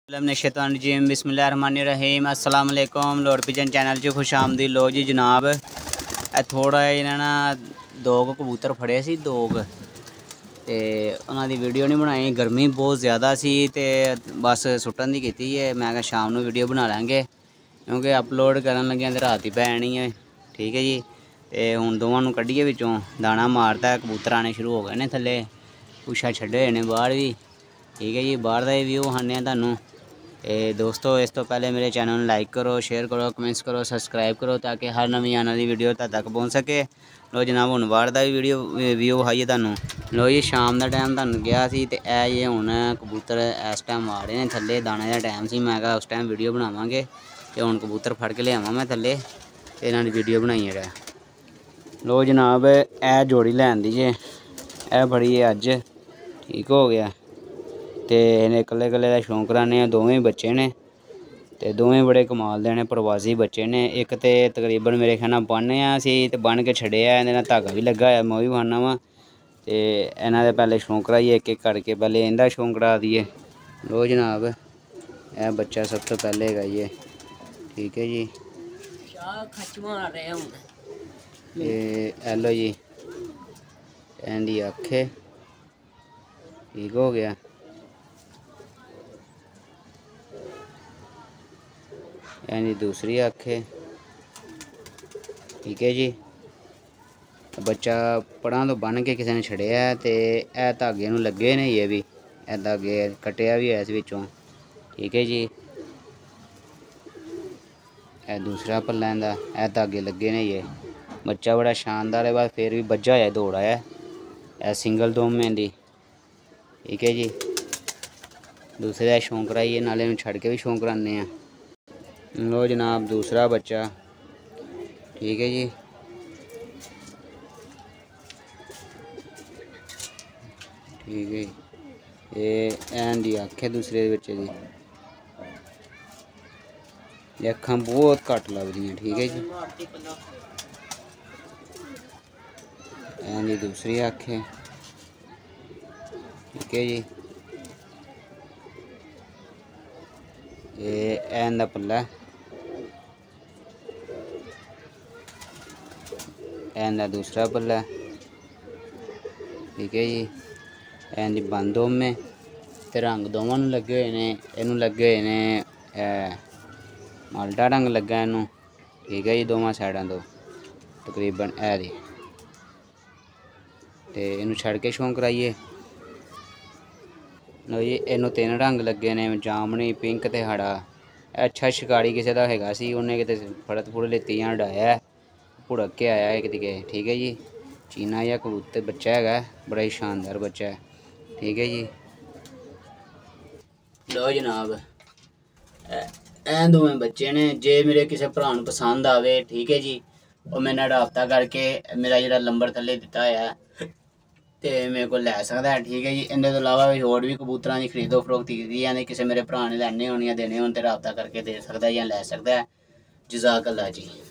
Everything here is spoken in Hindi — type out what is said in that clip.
शैतानरजीम बिस्मिल्लाहिर्रहमानिर्रहीम अस्सलाम वालेकुम। लॉर्ड पिजन चैनल च खुश आमदी। लो जी जनाब, थोड़ा इन्होंने दो कबूतर फड़े सी तो उन्होंने वीडियो नहीं बनाई, गर्मी बहुत ज़्यादा सी ते बस सुट्टन दी कीती है। मैं कहा शाम को वीडियो बना लेंगे क्योंकि अपलोड करन लगे तो रात ही पै जानी है। ठीक है जी। तो हुण दोवां नूं कड्ढिए विचों दाना मारता है, कबूतर आने शुरू हो गए ने थल्ले, पुछा छड्डे होए ने बाहर भी। ठीक है जी, बाहर का व्यू खाने तुहानूं। दोस्तों इस तो पहले मेरे चैनल लाइक करो, शेयर करो, कमेंट्स करो, सबसक्राइब करो ताकि हर नवी आने वाली वीडियो तक पहुँच सके। लो जनाब हुण बाहर का भी वीडियो व्यू खाइए तुहानूं। लो जी शाम का टाइम तुहानूं गया सी ते ये हुण कबूतर इस टाइम आ रहे हैं थल्ले, दाने का टाइम सी। मैं कहा उस टाइम वीडियो बनावांगे ते हुण कबूतर फड़ के लियावां मैं थल्ले ते इन्हां दी वीडियो बनाई ओड़ां। लो जनाब जोड़ी लैन दी जे बड़ी है अज, ठीक हो गया। तो इन्हें कल्ले कल्ले का शौक कराने, दोवें बच्चे ने ते दोवें बड़े कमाल दे ने, प्रवासी बच्चे ने। एक तो तकरीबन मेरे ख्याल नाल बन्नेआ सी ते बन के छड्डेआ, इहदे नाल धागा भी लग्गा होया, मैं भी बन्नना वा। ते इन्हां दे पैहले शौक कराइए एक एक करके, पैहले इंदा शौक करा दिए। लो जनाब यह बच्चा सब तो पहले गई है। ठीक है जी। लो जी इहदी अख है, ठीक हो गया। यानी दूसरी अख है, ठीक है जी। बच्चा पड़ा तो बन के किसी ने छड़िया तो यह धागे नूं लगे ने, ये भी धागे कटिया भी है इस विचों। ठीक है जी। यह दूसरा पल्ला इंदा, यह धागे लगे ने। ये बच्चा बड़ा शानदार है, बस फिर भी बज्झा है, दौड़ा है। यह सिंगल दुम है दी। ठीक है जी। दूसरे का शौक कराइए, नाले नूं छड़ के भी शौक कराने हैं। लो जनाब दूसरा बच्चा, ठीक है जी। ठीक है, ये एन दी अख है दूसरे बच्चे की, ये अखां बहुत घट लगदियां। ठीक है जी। एन दी दूसरी अख है, ठीक है जी। ये एन दा पल्ला, एन दा दूसरा पल्ला, ठीक है जी। एन दी बंद दुम है ते रंग दोवां नूं लगे हुए ने। इनू लगे हुए ने माल्टा रंग लगा इनू। ठीक है जी, दोवां साइडां तो तकरीबन है दी। ते इनू छड़ के शौक कराइए। लो जी इनू 3 रंग लगे ने, जामनी, पिंक ते हरा। अच्छा शिकारी किसी का हैगा सी, उन्हें किते फड़त फुड़ लेती जां उड़ाया, भुड़क के आया एक दिखे। ठीक है जी। चीना या कबूतर बच्चा है, बड़ा ही शानदार बच्चा है। ठीक है जी। लो जनाब ए दोवें बच्चे ने, जे मेरे किसी भरा नूं पसंद आवे, ठीक है जी, और मेरे नाल राबता करके मेरा जिहड़ा नंबर थल्ले दिता है तो मेरे को लै सकदा है। ठीक है जी। इहदे तो इलावा भी होर भी कबूतरां दी खरीदो फरोख्ती कीती जां किसी मेरे भरा ने लैने होन या देने होन तो राबता करके दे सकदा है या लै सकदा है। जज़ाकल्लाह जी।